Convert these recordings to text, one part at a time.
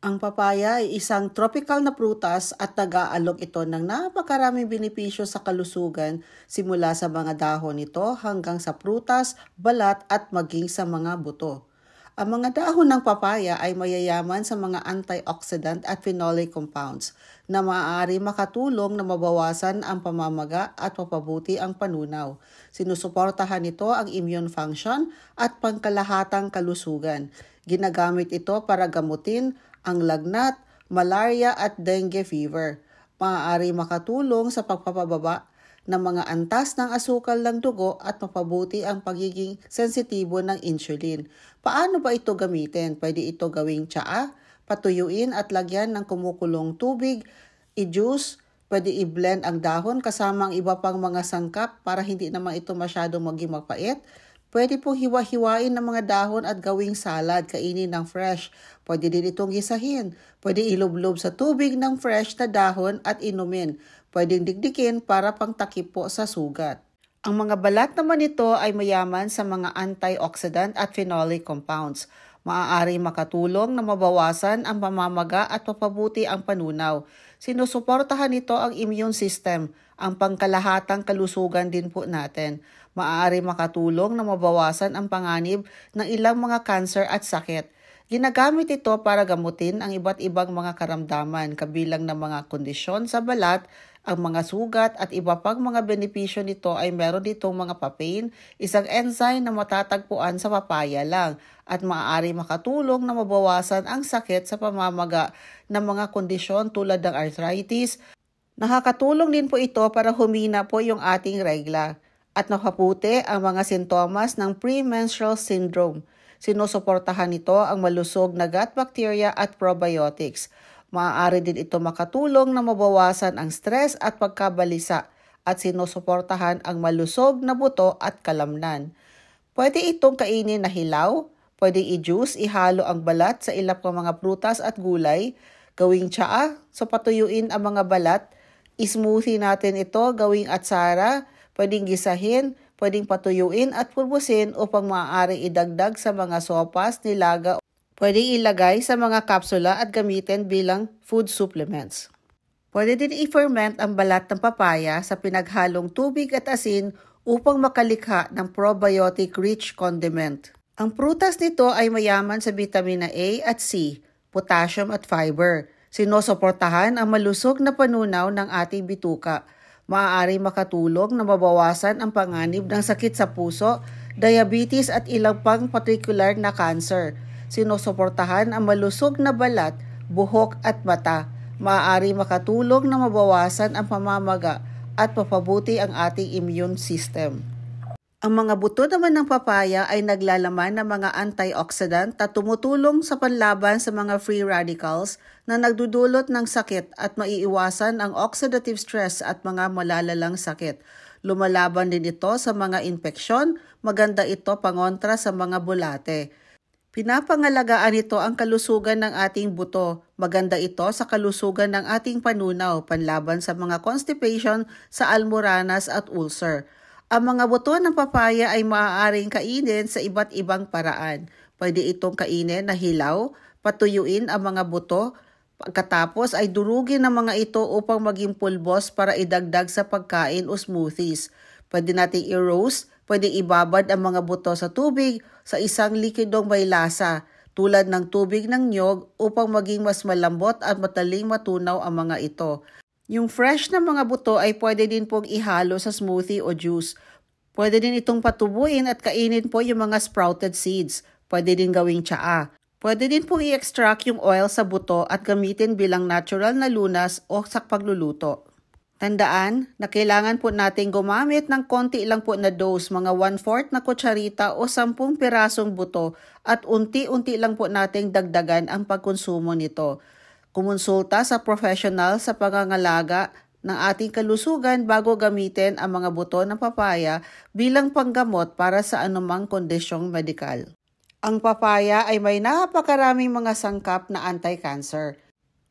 Ang papaya ay isang tropical na prutas at nag-aalok ito ng napakaraming benepisyo sa kalusugan simula sa mga dahon nito hanggang sa prutas, balat at maging sa mga buto. Ang mga dahon ng papaya ay mayayaman sa mga antioxidant at phenolic compounds na maaari makatulong na mabawasan ang pamamaga at mapabuti ang panunaw. Sinusuportahan nito ang immune function at pangkalahatang kalusugan. Ginagamit ito para gamutin ang lagnat, malaria at dengue fever. Maaari makatulong sa pagpapababa ng mga antas ng asukal ng dugo at mapabuti ang pagiging sensitibo ng insulin. Paano ba ito gamitin? Pwede ito gawing tsaa, patuyuin at lagyan ng kumukulong tubig, i-juice, pwede i-blend ang dahon kasama ang iba pang mga sangkap para hindi naman ito masyadong maging mapait. Pwede pong hiwa-hiwain ng mga dahon at gawing salad, kainin ng fresh. Pwede din itong gisahin. Pwede ilublob sa tubig ng fresh na dahon at inumin. Pwedeng digdikin para pangtakip po sa sugat. Ang mga balat naman nito ay mayaman sa mga antioxidant at phenolic compounds. Maaari makatulong na mabawasan ang pamamaga at mapabuti ang panunaw. Sinusuportahan nito ang immune system, ang pangkalahatang kalusugan din po natin. Maaari makatulong na mabawasan ang panganib ng ilang mga cancer at sakit. Ginagamit ito para gamutin ang iba't ibang mga karamdaman, kabilang ng mga kondisyon sa balat, ang mga sugat at iba pang mga benepisyo nito ay meron ditong mga papain, isang enzyme na matatagpuan sa papaya lang at maaari makatulong na mabawasan ang sakit sa pamamaga ng mga kondisyon tulad ng arthritis. Nakakatulong din po ito para humina po yung ating regla at napaputi ang mga sintomas ng premenstrual syndrome. Sinusuportahan nito ang malusog na gut bacteria at probiotics. Maaari din ito makatulong na mabawasan ang stress at pagkabalisa at sinusuportahan ang malusog na buto at kalamnan. Pwede itong kainin na hilaw, pwede i-juice, ihalo ang balat sa ilang mga prutas at gulay, gawing tsaa, so patuyuin ang mga balat, smoothie natin ito, gawing atsara, pwedeng gisahin, pwedeng patuyuin at pulbusin upang maaari idagdag sa mga sopas, nilaga, pwedeng ilagay sa mga kapsula at gamitin bilang food supplements. Pwede din i-ferment ang balat ng papaya sa pinaghalong tubig at asin upang makalikha ng probiotic-rich condiment. Ang prutas nito ay mayaman sa vitamina A at C, potassium at fiber. Sinusuportahan ang malusog na panunaw ng ating bituka. Maaari makatulong na mabawasan ang panganib ng sakit sa puso, diabetes at ilang pang particular na cancer. Sinusuportahan ang malusog na balat, buhok at mata. Maaari makatulong na mabawasan ang pamamaga at mapabuti ang ating immune system. Ang mga buto naman ng papaya ay naglalaman ng mga antioxidant na tumutulong sa panlaban sa mga free radicals na nagdudulot ng sakit at maiiwasan ang oxidative stress at mga malalalang sakit. Lumalaban din ito sa mga infeksyon, maganda ito pangontra sa mga bulate. Pinapangalagaan ito ang kalusugan ng ating buto. Maganda ito sa kalusugan ng ating panunaw, panlaban sa mga constipation, sa almoranas at ulcer. Ang mga buto ng papaya ay maaaring kainin sa iba't ibang paraan. Pwede itong kainin na hilaw, patuyuin ang mga buto, pagkatapos ay durugin ang mga ito upang maging pulbos para idagdag sa pagkain o smoothies. Pwede nating i-roast, pwede ibabad ang mga buto sa tubig sa isang likidong may lasa, tulad ng tubig ng niyog upang maging mas malambot at madaling matunaw ang mga ito. Yung fresh na mga buto ay pwede din pong ihalo sa smoothie o juice. Pwede din itong patubuin at kainin po yung mga sprouted seeds. Pwede din gawing tsaa. Pwede din pong i-extract yung oil sa buto at gamitin bilang natural na lunas o sa pagluluto. Tandaan na kailangan po natin gumamit ng konti lang po na dose, mga 1/4 na kutsarita o 10 pirasong buto at unti-unti lang po nating dagdagan ang pagkonsumo nito. Kumonsulta sa professional sa pangangalaga ng ating kalusugan bago gamitin ang mga buto ng papaya bilang panggamot para sa anumang kondisyong medikal. Ang papaya ay may napakaraming mga sangkap na anti-cancer.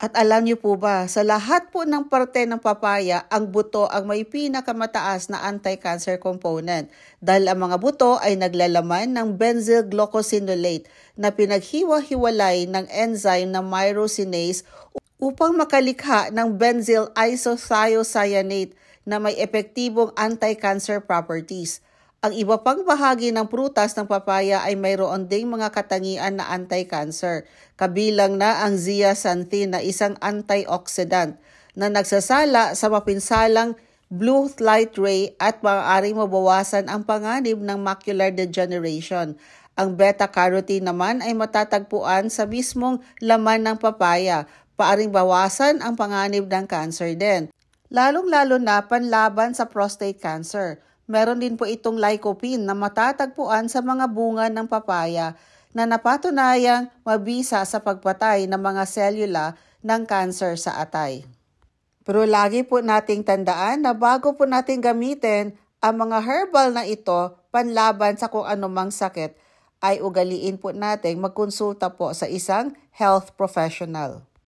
At alam niyo po ba, sa lahat po ng parte ng papaya, ang buto ang may pinakamataas na anti-cancer component dahil ang mga buto ay naglalaman ng benzyl glucosinolate na pinaghiwa-hiwalay ng enzyme na myrosinase upang makalikha ng benzyl isothiocyanate na may epektibong anti-cancer properties. Ang iba pang bahagi ng prutas ng papaya ay mayroon ding mga katangian na anti-cancer, kabilang na ang zeaxanthin na isang antioxidant na nagsasala sa mapinsalang blue light ray at maaaring mabawasan ang panganib ng macular degeneration. Ang beta-carotene naman ay matatagpuan sa mismong laman ng papaya, paaring bawasan ang panganib ng cancer din, lalong-lalo na panlaban sa prostate cancer. Meron din po itong lycopene na matatagpuan sa mga bunga ng papaya na napatunayang mabisa sa pagpatay ng mga selula ng cancer sa atay. Pero lagi po nating tandaan na bago po natin gamitin ang mga herbal na ito panlaban sa kung anumang sakit, ay ugaliin po nating magkonsulta po sa isang health professional.